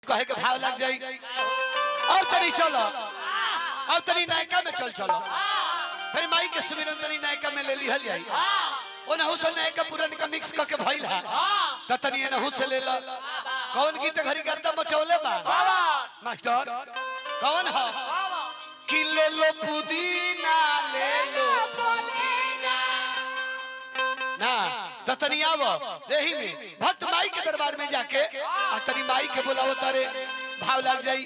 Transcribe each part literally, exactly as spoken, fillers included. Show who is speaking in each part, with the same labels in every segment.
Speaker 1: कहे के भाव लग जाई और तनी चलो और तनी नायका में चल चलो फिर माई के सुमिरन तनी नायका में ले लिहल जाई ओ नहु से नायका पुरन का मिक्स करके भइल है त तनी नहु से ले ल कौन गीत घरी करता मचौले बा मास्टर कौन है कि ले लो पुदीना ले लो पुदीना ना त तनी आवो यही में भक्त माई के दरबार में जाके आ तनी माई के बुलाओ तारे भाव लग जाई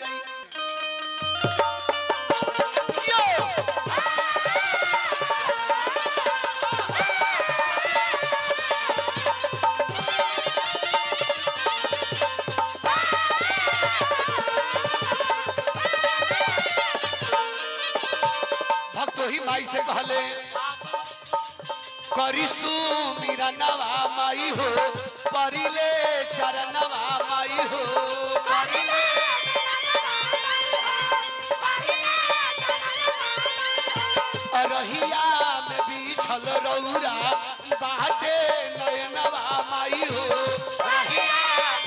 Speaker 1: भक्त ही माई से कहले करिसु मेरा नवा माई हो परिले चरणवा माई हो परिले रहिया में बिछल रौरा बाटे नयनवा माई हो रहिया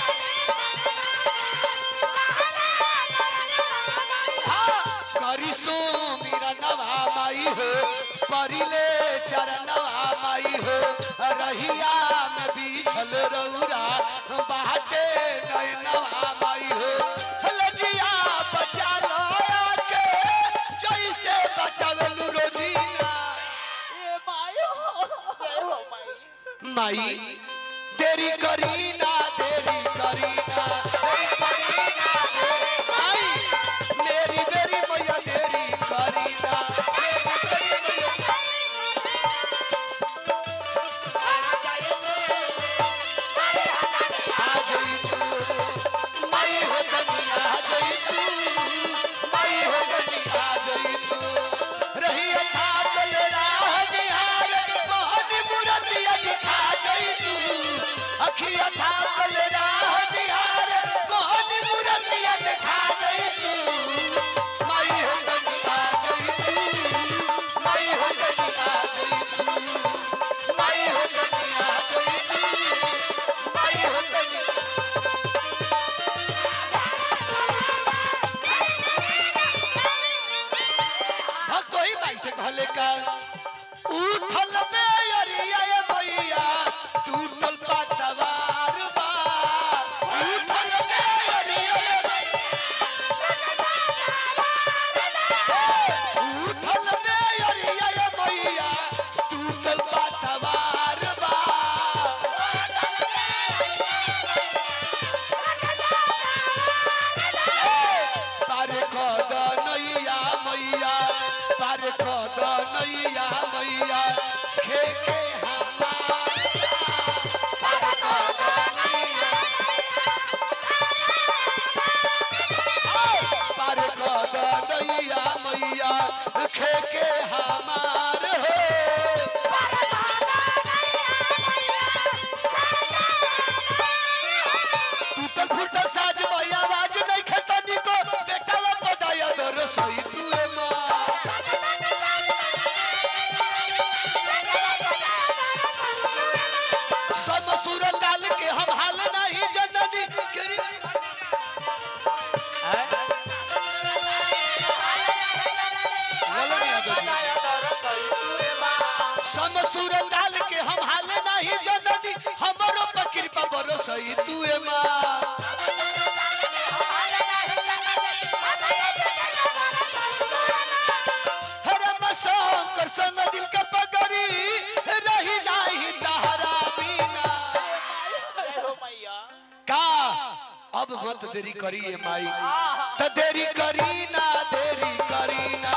Speaker 1: करिसु मेरा नवा माई हो परिले चरणवा माई हो रहिया में बिछल रौरा बाटे नयनवा माई हो लजिया बचा लो आके जैसे बचावलू रोजीना ए माई हो जय हो माई माई तेरी करीना तेरी करीना तेरी करीना तेरी माई मेरी मेरी मैया तेरी करीना मेरी मेरी मैया आ जाई तू माई हो कनिया आ जाई तू माई हो कनिया आ जाई तू रही था कल राह निहार बहुत मूर्तियां दिखा जाई तू अखियां था कल राह निहार बहुत मूर्तियां दिखा जाई तू माई हो कनिया आ जाई तू माई हो कनिया आ जाई तू माई हो कनिया आ जाई तू माई हो कनिया भक्त ही माई से कहले का उठल में अरिया मैया टूटल पातवार बा उठल में अरिया उठल में अरिया मैया टूटल पातवार बा पारे कद नैया मैया पारे कद नैया मैया खे के हमार पारे कद नैया पारे कद नैया मैया खे के हमार हो टूटल फूटल साज मैया आवाज नहीं खेतनी को बेटावा पदाया दर सही तू ए मां सब सुर डाल के हम हाल नहीं जननी करी सब सुर डाल के हम हाल नहीं जननी हमरो पर कृपा बरसई तू ए मां शंकर संग दिल का पगड़ी रही नहीं तहरा बिना का अब मत देरी करिए माई त देरी करी ना देरी करी ना